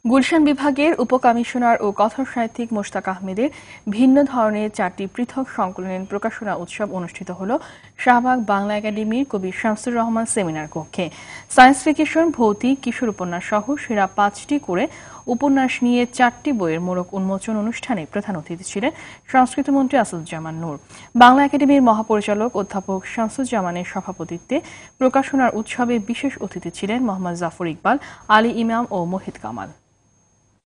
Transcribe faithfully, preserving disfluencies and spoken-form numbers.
গুলশান বিভাগের উপকমিশনার ও কথাসাহিত্যিক মোশতাক আহমেদের ভিন্ন ধরনের চারটি পৃথক সংকলনের প্রকাশনা উৎসব অনুষ্ঠিত হল শাহবাগ বাংলা একাডেমির কবি শামসুর রহমান সেমিনার কক্ষে। সায়েন্স ফিকশন, ভৌতিক, কিশোর উপন্যাস সহ সেরা পাঁচটি করে উপন্যাস নিয়ে চারটি বইয়ের মোড়ক উন্মোচন অনুষ্ঠানে প্রধান অতিথি ছিলেন সংস্কৃতিমন্ত্রী আসাদুজ্জামান নূর। বাংলা একাডেমির মহাপরিচালক অধ্যাপক শামসুজ্জামানের সভাপতিত্বে প্রকাশনার উৎসবে বিশেষ অতিথি ছিলেন মোহাম্মদ জাফর ইকবাল, আলী ইমাম ও মোহিত কামাল।